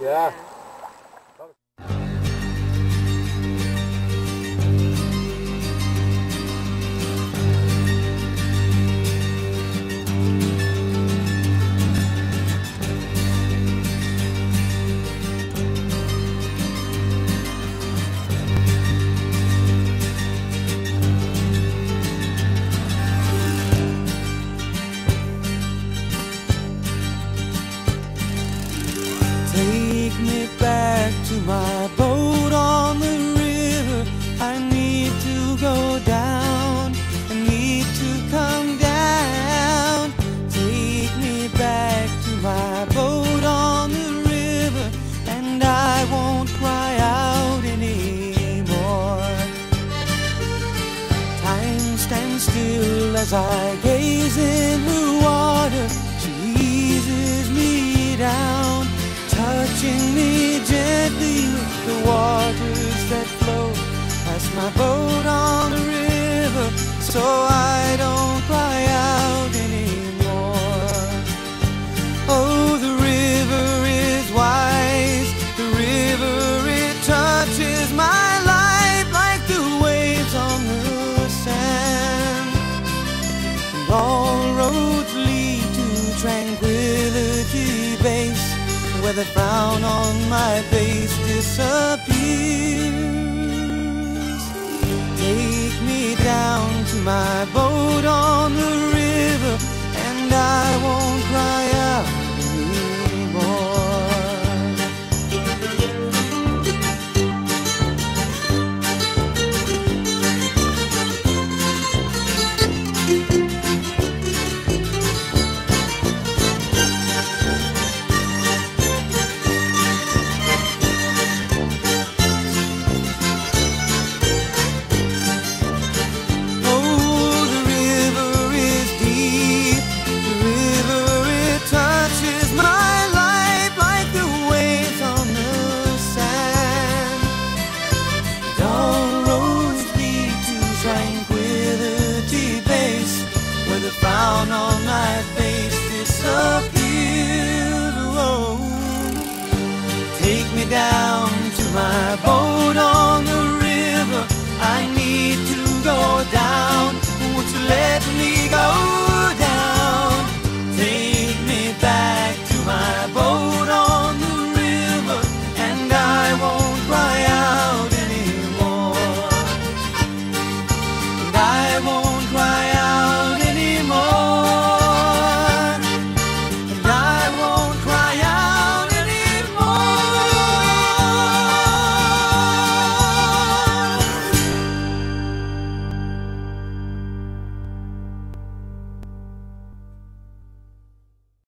Yeah. Take me back to my boat on the river. I need to go down, I need to come down. Take me back to my boat on the river, and I won't cry out anymore. Time stands still as I gaze in the water. She eases me down, touching me gently with the waters that flow past my boat on the river, so I don't cry out anymore. Oh, the river is wise, the river, it touches my life like the waves on the sand. And all roads lead to Tranquility Base, where the frown on my